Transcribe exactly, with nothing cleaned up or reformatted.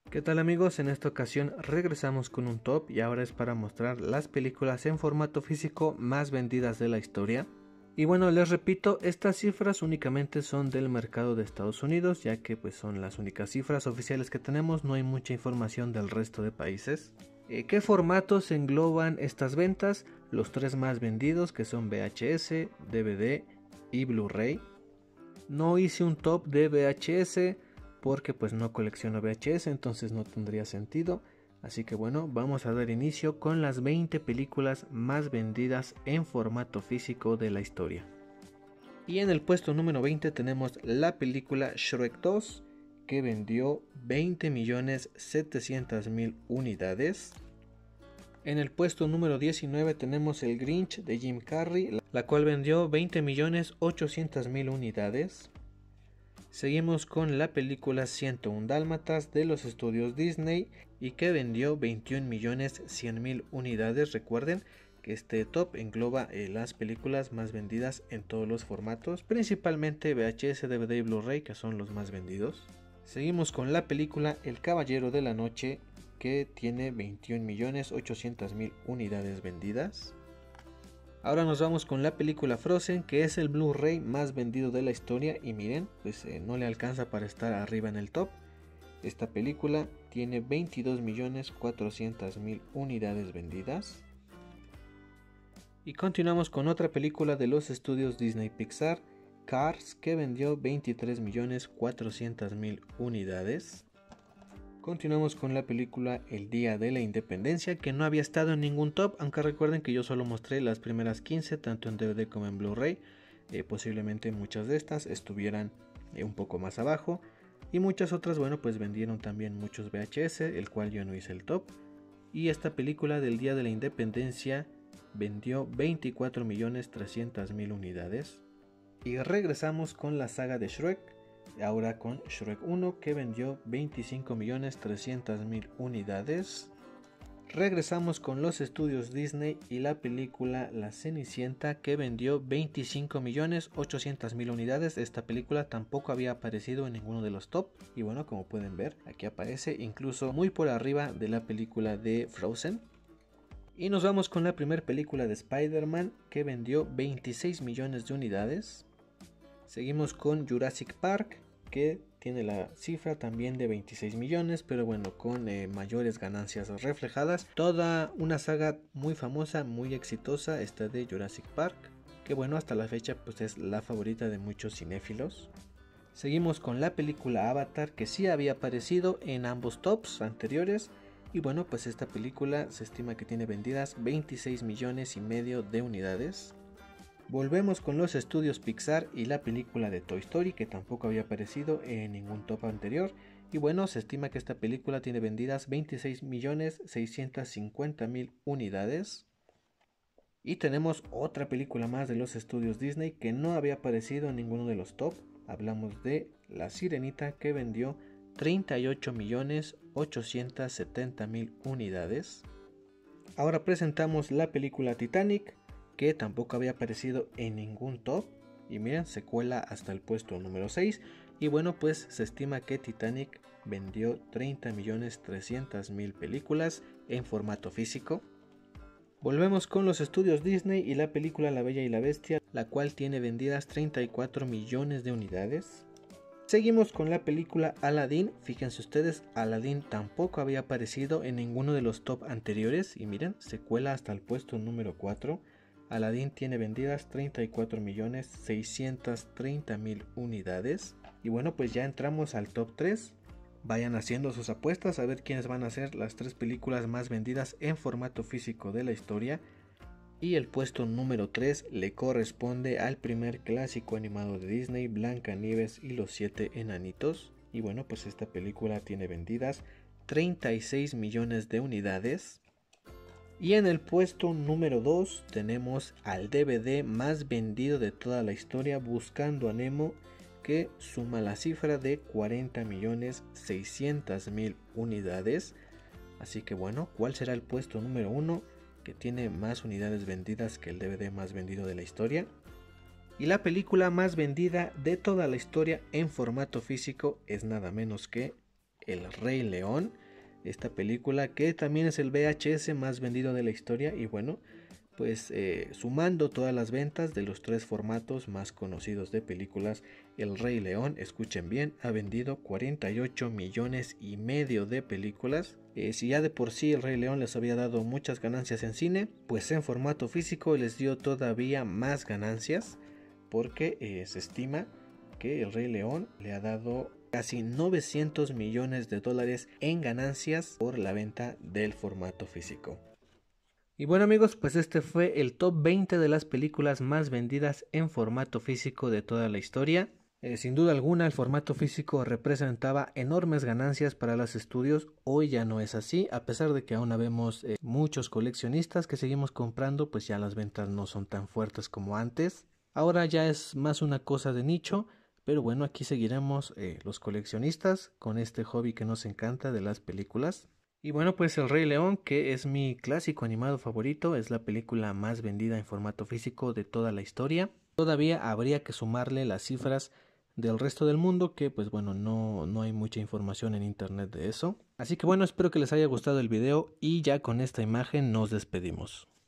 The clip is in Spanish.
¿Qué tal amigos? En esta ocasión regresamos con un top y ahora es para mostrar las películas en formato físico más vendidas de la historia. Y bueno, les repito, estas cifras únicamente son del mercado de Estados Unidos, ya que pues son las únicas cifras oficiales que tenemos, no hay mucha información del resto de países. Eh, ¿Qué formatos engloban estas ventas? Los tres más vendidos, que son V H S, D V D y Blu-ray. No hice un top de V H S porque pues no colecciono V H S, entonces no tendría sentido. Así que bueno, vamos a dar inicio con las veinte películas más vendidas en formato físico de la historia. Y en el puesto número veinte tenemos la película Shrek dos, que vendió veinte millones setecientas mil unidades. En el puesto número diecinueve tenemos El Grinch de Jim Carrey, la cual vendió veinte millones ochocientas mil unidades. Seguimos con la película ciento uno Dálmatas de los estudios Disney y que vendió veintiún millones cien mil unidades. Recuerden que este top engloba eh, las películas más vendidas en todos los formatos, principalmente V H S, D V D y Blu-ray, que son los más vendidos. Seguimos con la película El Caballero de la Noche, que tiene veintiún millones ochocientas mil unidades vendidas. Ahora nos vamos con la película Frozen, que es el Blu-ray más vendido de la historia y miren, pues eh, no le alcanza para estar arriba en el top. Esta película tiene veintidós millones cuatrocientas mil unidades vendidas. Y continuamos con otra película de los estudios Disney Pixar, Cars, que vendió veintitrés millones cuatrocientas mil unidades. Continuamos con la película El Día de la Independencia, que no había estado en ningún top, aunque recuerden que yo solo mostré las primeras quince, tanto en D V D como en Blu-ray. Eh, posiblemente muchas de estas estuvieran eh, un poco más abajo, y muchas otras, bueno, pues vendieron también muchos V H S, el cual yo no hice el top. Y esta película del Día de la Independencia vendió veinticuatro millones trescientas mil unidades. Y regresamos con la saga de Shrek, ahora con Shrek uno, que vendió veinticinco millones trescientas mil unidades. Regresamos con los estudios Disney y la película La Cenicienta, que vendió veinticinco millones ochocientas mil unidades. Esta película tampoco había aparecido en ninguno de los top y bueno, como pueden ver, aquí aparece incluso muy por arriba de la película de Frozen. Y nos vamos con la primera película de Spider-Man, que vendió veintiséis millones de unidades. Seguimos con Jurassic Park, que tiene la cifra también de veintiséis millones, pero bueno, con eh, mayores ganancias reflejadas. Toda una saga muy famosa, muy exitosa, esta de Jurassic Park, que bueno, hasta la fecha pues es la favorita de muchos cinéfilos. Seguimos con la película Avatar, que sí había aparecido en ambos tops anteriores. Y bueno, pues esta película se estima que tiene vendidas veintiséis millones y medio de unidades. Volvemos con los estudios Pixar y la película de Toy Story, que tampoco había aparecido en ningún top anterior. Y bueno, se estima que esta película tiene vendidas veintiséis millones seiscientas cincuenta mil unidades. Y tenemos otra película más de los estudios Disney que no había aparecido en ninguno de los top. Hablamos de La Sirenita, que vendió treinta y ocho millones ochocientas setenta mil unidades. Ahora presentamos la película Titanic, que tampoco había aparecido en ningún top y miren, se cuela hasta el puesto número seis. Y bueno, pues se estima que Titanic vendió treinta millones trescientas mil películas en formato físico. Volvemos con los estudios Disney y la película La Bella y la Bestia, la cual tiene vendidas treinta y cuatro millones de unidades. Seguimos con la película Aladdin. Fíjense ustedes, Aladdin tampoco había aparecido en ninguno de los top anteriores y miren, se cuela hasta el puesto número cuatro. Aladdin tiene vendidas treinta y cuatro millones seiscientas treinta mil unidades. Y bueno, pues ya entramos al top tres. Vayan haciendo sus apuestas a ver quiénes van a ser las tres películas más vendidas en formato físico de la historia. Y el puesto número tres le corresponde al primer clásico animado de Disney, Blancanieves y los siete enanitos. Y bueno, pues esta película tiene vendidas treinta y seis millones de unidades. Y en el puesto número dos tenemos al D V D más vendido de toda la historia, Buscando a Nemo, que suma la cifra de cuarenta millones seiscientas mil unidades. Así que bueno, ¿cuál será el puesto número uno que tiene más unidades vendidas que el D V D más vendido de la historia? Y la película más vendida de toda la historia en formato físico es nada menos que El Rey León, esta película que también es el V H S más vendido de la historia. Y bueno, pues eh, sumando todas las ventas de los tres formatos más conocidos de películas, El Rey León, escuchen bien, ha vendido cuarenta y ocho millones y medio de películas. Eh, si ya de por sí El Rey León les había dado muchas ganancias en cine, pues en formato físico les dio todavía más ganancias, porque eh, se estima que El Rey León le ha dado casi novecientos millones de dólares en ganancias por la venta del formato físico. Y bueno amigos, pues este fue el top veinte de las películas más vendidas en formato físico de toda la historia. Eh, sin duda alguna el formato físico representaba enormes ganancias para los estudios. Hoy ya no es así, a pesar de que aún vemos eh, muchos coleccionistas que seguimos comprando, pues ya las ventas no son tan fuertes como antes. Ahora ya es más una cosa de nicho, pero bueno, aquí seguiremos eh, los coleccionistas con este hobby que nos encanta de las películas. Y bueno, pues El Rey León, que es mi clásico animado favorito, es la película más vendida en formato físico de toda la historia. Todavía habría que sumarle las cifras del resto del mundo, que pues bueno, no, no hay mucha información en internet de eso. Así que bueno, espero que les haya gustado el video y ya con esta imagen nos despedimos.